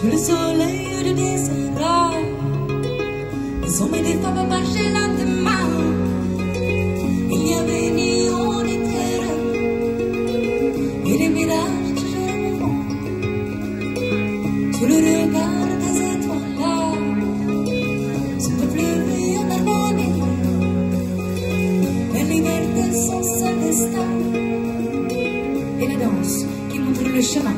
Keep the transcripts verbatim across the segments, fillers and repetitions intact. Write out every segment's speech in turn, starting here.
Sous le soleil du désert, les hommes et des femmes marchaient lentement. Il n'y avait ni eau ni terre, et les mirages toujours mouvants. Sous le regard des étoiles, ce peuple vit en harmonie. La liberté, son seul destin, et la danse qui montre le chemin.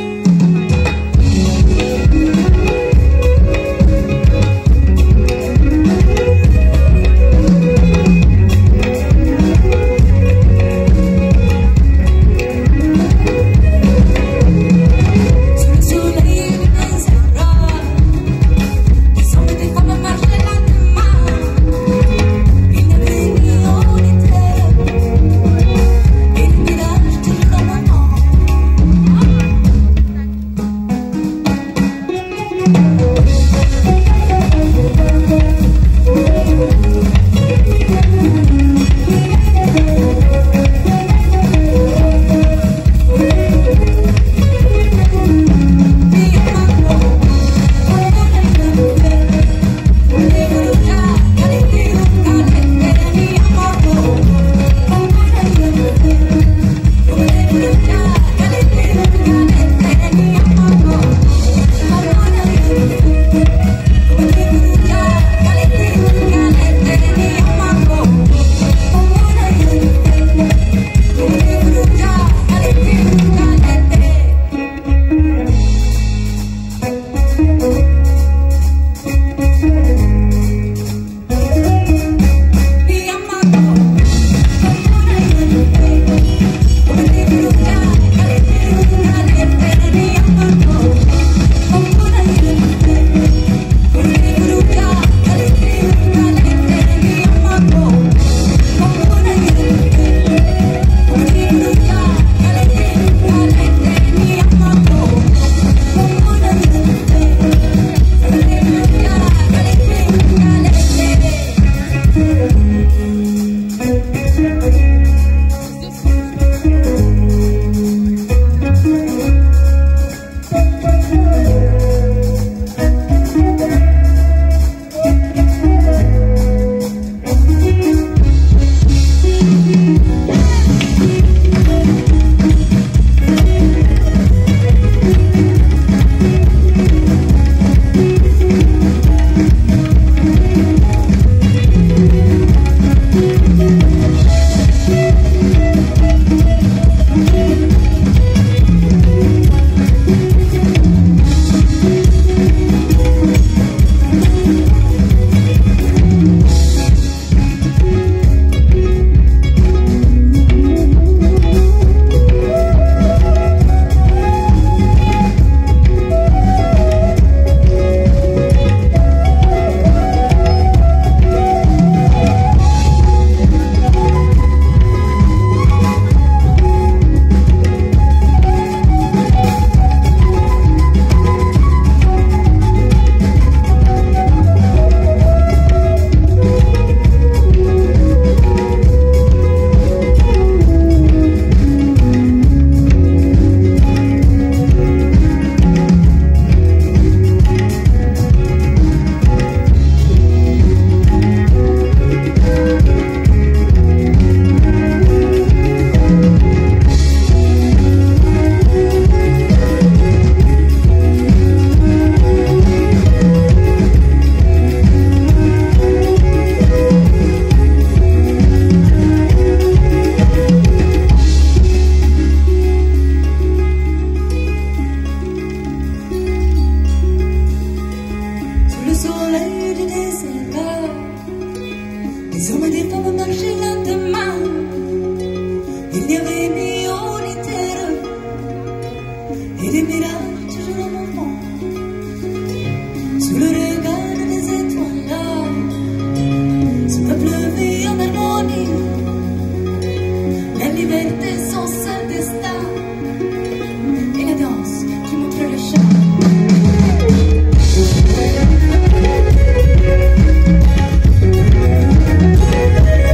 Les hommes et les femmes marchaient lentement. Il n'y avait ni eau ni terre, et des mirages toujours au moment. Sous le regard des étoiles, ce peuple vit en harmonie. La liberté, son seul destin, et la danse qui montre le chemin. We'll be right back.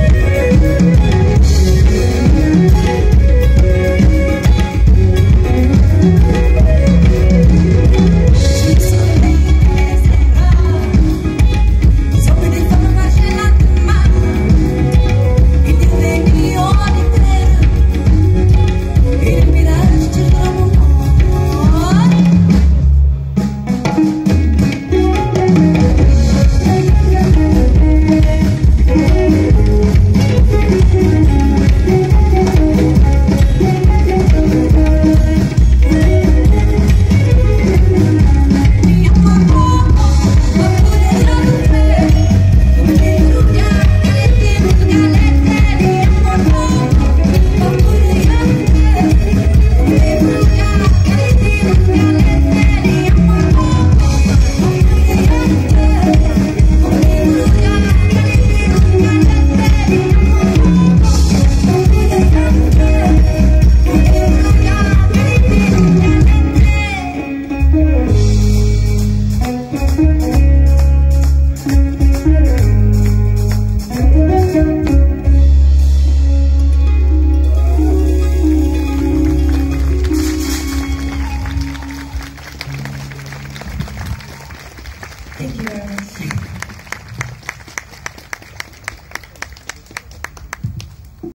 Thank you very much.